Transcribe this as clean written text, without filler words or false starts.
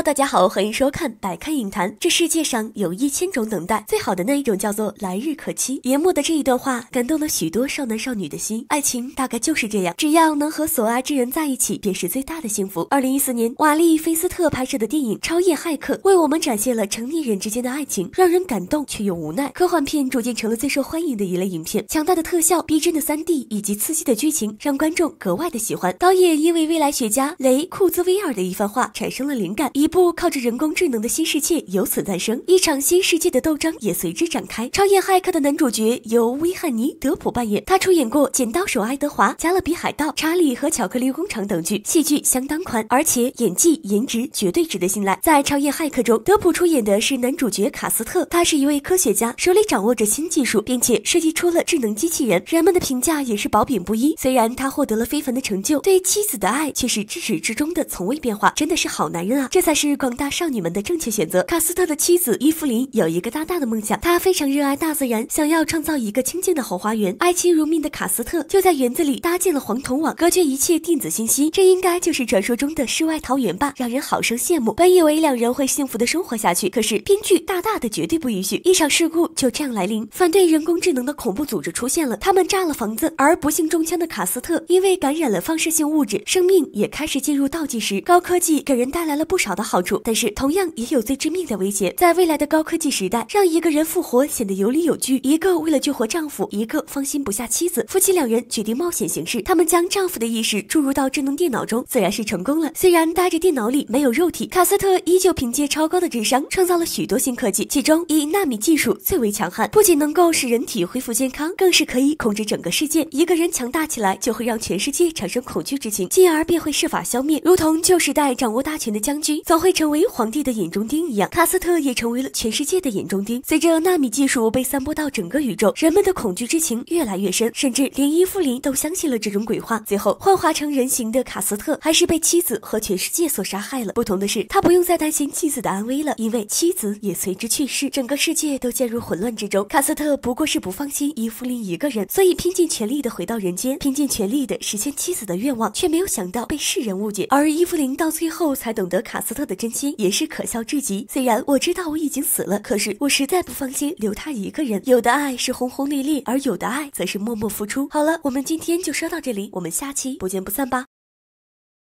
大家好，欢迎收看百看影坛。这世界上有1000种等待，最好的那一种叫做来日可期。爷幕的这一段话感动了许多少男少女的心。爱情大概就是这样，只要能和所爱之人在一起，便是最大的幸福。2014年，瓦利·菲斯特拍摄的电影《超验骇客》为我们展现了成年人之间的爱情，让人感动却又无奈。科幻片逐渐成了最受欢迎的一类影片，强大的特效、逼真的3D 以及刺激的剧情，让观众格外的喜欢。导演因为未来学家雷·库兹威尔的一番话产生了灵感，一部靠着人工智能的新世界由此诞生，一场新世界的斗争也随之展开。超验骇客的男主角由威汉尼·德普扮演，他出演过《剪刀手爱德华》《加勒比海盗》《查理和巧克力工厂》等剧，戏剧相当宽，而且演技颜值绝对值得信赖。在超验骇客中，德普出演的是男主角卡斯特，他是一位科学家，手里掌握着新技术，并且设计出了智能机器人，人们的评价也是褒贬不一。虽然他获得了非凡的成就，对妻子的爱却是至始至终的从未变化，真的是好男人啊！这才是广大少女们的正确选择。卡斯特的妻子伊芙琳有一个大大的梦想，她非常热爱大自然，想要创造一个清静的后花园。爱妻如命的卡斯特就在园子里搭建了黄铜网，隔绝一切电子信息，这应该就是传说中的世外桃源吧，让人好生羡慕。本以为两人会幸福的生活下去，可是编剧大大的绝对不允许，一场事故就这样来临。反对人工智能的恐怖组织出现了，他们炸了房子，而不幸中枪的卡斯特因为感染了放射性物质，生命也开始进入倒计时。高科技给人带来了不少的好处，但是同样也有最致命的威胁。在未来的高科技时代，让一个人复活显得有理有据，一个为了救活丈夫，一个放心不下妻子，夫妻两人决定冒险行事。他们将丈夫的意识注入到智能电脑中，自然是成功了。虽然待着电脑里没有肉体，卡斯特依旧凭借超高的智商创造了许多新科技，其中以纳米技术最为强悍，不仅能够使人体恢复健康，更是可以控制整个世界。一个人强大起来，就会让全世界产生恐惧之情，进而便会设法消灭。如同旧时代掌握大权的将军总会成为皇帝的眼中钉一样，卡斯特也成为了全世界的眼中钉。随着纳米技术被散播到整个宇宙，人们的恐惧之情越来越深，甚至连伊芙琳都相信了这种鬼话。最后幻化成人形的卡斯特还是被妻子和全世界所杀害了。不同的是，他不用再担心妻子的安危了，因为妻子也随之去世，整个世界都陷入混乱之中。卡斯特不过是不放心伊芙琳一个人，所以拼尽全力的回到人间，拼尽全力的实现妻子的愿望，却没有想到被世人误解。而伊芙琳到最后才懂得卡斯特的真心，也是可笑至极。虽然我知道我已经死了，可是我实在不放心留他一个人。有的爱是轰轰烈烈，而有的爱则是默默付出。好了，我们今天就说到这里，我们下期不见不散吧。